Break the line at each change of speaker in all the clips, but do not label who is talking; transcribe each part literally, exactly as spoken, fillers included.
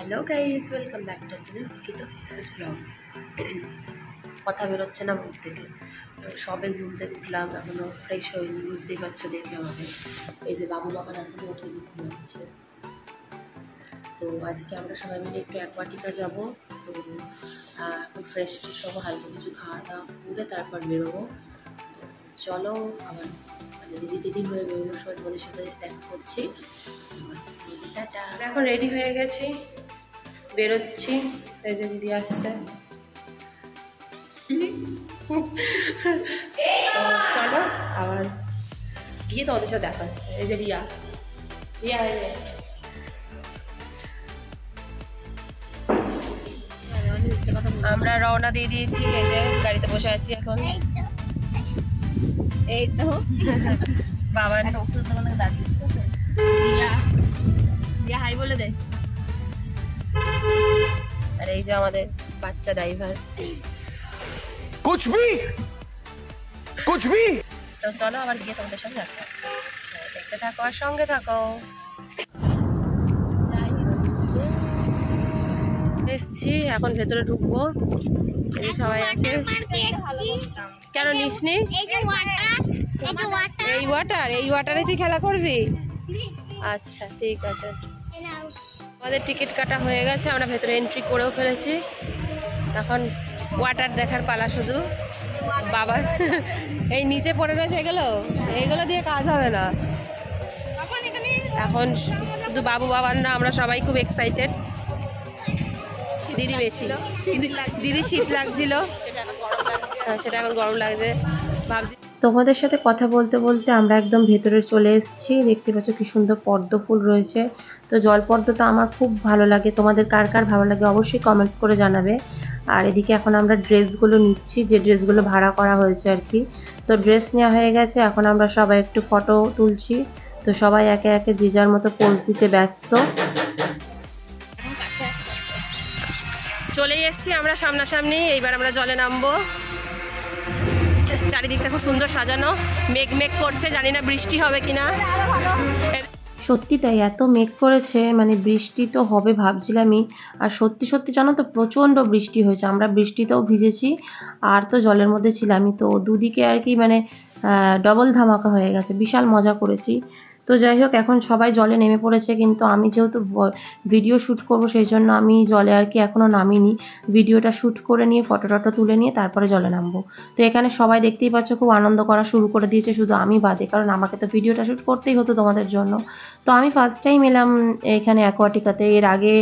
Hello guys, welcome back to channel কিন্তু blog. কথা বেরোচ্ছে না মুখ থেকে, সবে ঘুম থেকে উঠলাম, এখনও ফ্রেশ হয়নি, বুঝতেই পারছো দেখে আমাকে। এই যে বাবু বাবা এখনও ওঠেনি, ঘুমাচ্ছে। তো আজকে আমরা সবাই মিলে একটু অ্যাকোয়াটিকা যাব। তো এখন ফ্রেশ ট্রেশ হবো, হালকা কিছু খাওয়া দাওয়া করে তারপর বেরোবো। তো চলো, আবার মানে দিদি দিদি হয়ে বেরোনোর সময় তোমাদের সাথে দেখা করছি। আমরা এখন রেডি হয়ে গেছি, বেরোচ্ছি। এই যে দিদি আসছে। তো চলো আবার গিয়ে তোমাদের সাথে দেখা হচ্ছে। এই যে রিয়া রিয়া আমরা রওনা দিয়ে দিয়েছি। এই যে গাড়িতে বসে আছি এখন। এই তো বাবা রিয়া রিয়া হাই বলে দে। আর এই যে আমাদের বাচ্চা ড্রাইভার।
कुछ भी कुछ भी
তো চলো আবার গিয়ে তোমাদের সঙ্গে দেখা হচ্ছে। দেখতে থাকো আর সঙ্গে থাকো। এসছি, এখন ভেতরে ঢুকবো। সবাই আছে। কেন নিসনি? এই ওয়াটার এই ওয়াটারে তুই খেলা করবি? আচ্ছা ঠিক আছে। আমাদের টিকিট কাটা হয়ে গেছে, আমরা ভেতরে এন্ট্রি করেও ফেলেছি। এখন ওয়াটার দেখার পালা শুধু। বাবা এই নিচে পড়ে রয়েছে, এগুলো এগুলো দিয়ে কাজ হবে না। এখন শুধু বাবু বাবার না, আমরা সবাই খুব এক্সাইটেড। দিদি বেশি দিদি শীত লাগছিল, সেটা এখন গরম লাগছে ভাবছি। তোমাদের সাথে কথা বলতে বলতে আমরা একদম ভেতরে চলে এসেছি। দেখতে পাচ্ছ কি সুন্দর পদ্ম ফুল রয়েছে। তো জল পদ্মটা আমার খুব ভালো লাগে, তোমাদের কার কার ভালো লাগে অবশ্যই কমেন্টস করে জানাবে। আর এদিকে এখন আমরা ড্রেসগুলো নিচ্ছি, যে ড্রেসগুলো ভাড়া করা হয়েছে আর কি। তো ড্রেস নেওয়া হয়ে গেছে, এখন আমরা সবাই একটু ফটো তুলছি। তো সবাই একে একে যে যার মতো পোজ দিতে ব্যস্ত। চলে এসেছি আমরা সামনাসামনি, এইবার আমরা জলে নামবো। চারিদিকটা খুব সুন্দর সাজানো, মেঘ মেঘ করছে, জানি না বৃষ্টি হবে কিনা। সত্যি তাই, এত মেঘ করেছে, মানে বৃষ্টি তো হবে ভাবছিলামই। আর সত্যি সত্যি জানো তো প্রচণ্ড বৃষ্টি হয়েছে, আমরা বৃষ্টিতেও ভিজেছি আর তো জলের মধ্যে ছিলামই। তো দুদিকে আর কি মানে ডবল ধামাকা হয়ে গেছে, বিশাল মজা করেছি। তো যাই হোক, এখন সবাই জলে নেমে পড়েছে, কিন্তু আমি যেহেতু ভিডিও শ্যুট করবো সেই জন্য আমি জলে আর কি এখনও নামিনি। ভিডিওটা শ্যুট করে নিয়ে ফটো টটো তুলে নিয়ে তারপরে জলে নামবো। তো এখানে সবাই দেখতেই পাচ্ছ খুব আনন্দ করা শুরু করে দিয়েছে, শুধু আমি বাদে, কারণ আমাকে তো ভিডিওটা শ্যুট করতেই হতো তোমাদের জন্য। তো আমি ফার্স্ট টাইম এলাম এখানে অ্যাকোয়াটিকাতে। এর আগে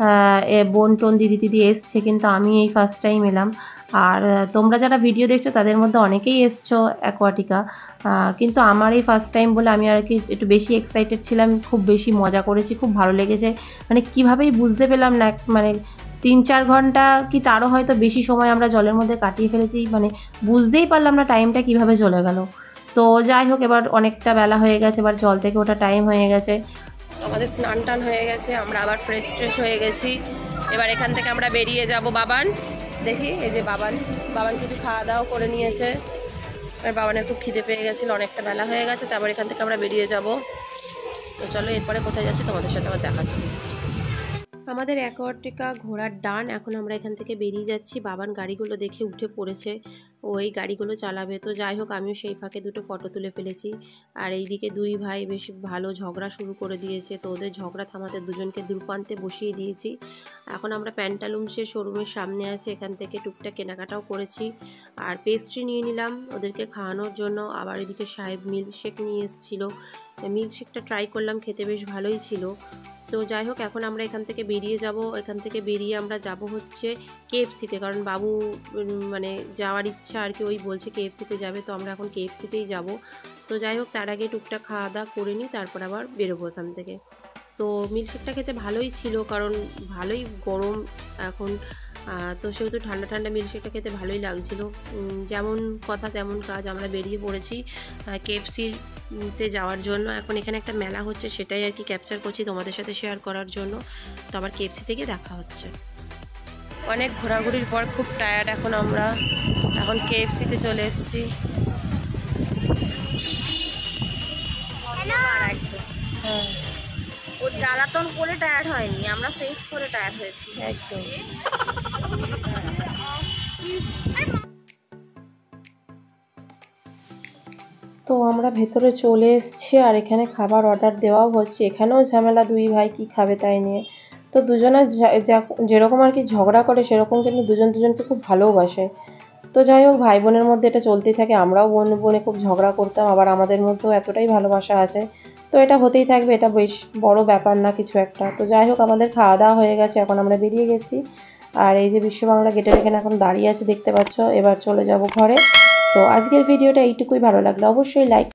বোন টোন দিদি দিদি এসছে, কিন্তু আমি এই ফার্স্ট টাইম এলাম। আর তোমরা যারা ভিডিও দেখছো তাদের মধ্যে অনেকেই এসছো অ্যাকোয়াটিকা, কিন্তু আমার এই ফার্স্ট টাইম বলে আমি আর কি একটু বেশি এক্সাইটেড ছিলাম, খুব বেশি মজা করেছি, খুব ভালো লেগেছে। মানে কীভাবেই বুঝতে পেলাম না, মানে তিন চার ঘন্টা কি তারও হয়তো বেশি সময় আমরা জলের মধ্যে কাটিয়ে ফেলেছি, মানে বুঝতেই পারলাম না টাইমটা কিভাবে চলে গেল। তো যাই হোক, এবার অনেকটা বেলা হয়ে গেছে, এবার জল থেকে ওটা টাইম হয়ে গেছে। আমাদের স্নান টান হয়ে গেছে, আমরা আবার ফ্রেশ ট্রেশ হয়ে গেছি। এবার এখান থেকে আমরা বেরিয়ে যাব। বাবান দেখি, এই যে বাবান বাবান কিছু খাওয়া দাওয়া করে নিয়েছে। আর বাবানের খুব খিদে পেয়ে গেছিলো, অনেকটা বেলা হয়ে গেছে। তারপর এখান থেকে আমরা বেরিয়ে যাব। তো চলো এরপরে কোথায় যাচ্ছি তোমাদের সাথে আবার দেখাচ্ছি। আমাদের অ্যাকোয়াটিকা ঘোড়ার ডান, এখন আমরা এখান থেকে বেরিয়ে যাচ্ছি। বাবান গাড়িগুলো দেখে উঠে পড়েছে, ওই গাড়িগুলো চালাবে। তো যাই হোক, আমিও সেই ফাঁকে দুটো ফটো তুলে ফেলেছি। আর এইদিকে দুই ভাই বেশ ভালো ঝগড়া শুরু করে দিয়েছে, তো ওদের ঝগড়া থামাতে দুজনকে দুপান্তে বসিয়ে দিয়েছি। এখন আমরা প্যান্টালুন্সের শোরুমের সামনে আছি, এখান থেকে টুকটাক কেনাকাটাও করেছি। আর পেস্ট্রি নিয়ে নিলাম ওদেরকে খাওয়ানোর জন্য। আবার এদিকে সাহেব মিল্কশেক নিয়ে এসেছিলো, মিল্কশেকটা ট্রাই করলাম, খেতে বেশ ভালোই ছিল। তো যাই হোক, এখন আমরা এখান থেকে বেরিয়ে যাব। এখান থেকে বেরিয়ে আমরা যাব হচ্ছে কেএফসিতে, কারণ বাবু মানে যাওয়ার ইচ্ছা আর কি, ওই বলছে কেএফসিতে যাবে। তো আমরা এখন কেএফসিতেই যাব। তো যাই হোক, তার আগে টুকটাক খাওয়া দাওয়া করে নিই, তারপর আবার বেরোবো এখান থেকে। তো মিল্কশেকটা খেতে ভালোই ছিল, কারণ ভালোই গরম এখন, তো সেহেতু ঠান্ডা ঠান্ডা মিল্কশেকটা খেতে ভালোই লাগছিল। যেমন কথা তেমন কাজ, আমরা বেরিয়ে পড়েছি কেএফসিতে যাওয়ার জন্য। এখন এখানে একটা মেলা হচ্ছে, সেটাই আর কি ক্যাপচার করছি তোমাদের সাথে শেয়ার করার জন্য। তো আবার কেএফসি থেকে দেখা হচ্ছে। অনেক ঘোরাঘুরির পর খুব টায়ার্ড এখন আমরা, এখন কেএফসিতে চলে এসেছি। হ্যাঁ
ও জ্বালাতন করে টায়ার্ড হয়নি, আমরা ফেস করে টায়ার্ড হয়েছি
একদম। তো আমরা ভেতরে চলে এসেছি আর এখানে খাবার অর্ডার দেওয়াও হচ্ছে। এখানেও ঝামেলা, দুই ভাই কি খাবে তাই নিয়ে। তো দুজনের যেরকম আর কি ঝগড়া করে সেরকম কিন্তু দুজন দুজনকে খুব ভালোবাসে। তো যাই হোক, ভাই বোনের মধ্যে এটা চলতেই থাকে। আমরাও বোন বোনে খুব ঝগড়া করতাম, আবার আমাদের মধ্যেও এতটাই ভালোবাসা আছে। তো এটা হতেই থাকবে, এটা বেশ বড় ব্যাপার না কিছু একটা। তো যাই হোক, আমাদের খাওয়া দাওয়া হয়ে গেছে, এখন আমরা বেরিয়ে গেছি। আর এই যে বিশ্ব বাংলা গেটের এখানে এখন দাঁড়িয়ে আছে দেখতে পাচ্ছ। এবার চলে যাব ঘরে। তো আজকের ভিডিওটা এইটুকুই, ভালো লাগলে অবশ্যই লাইক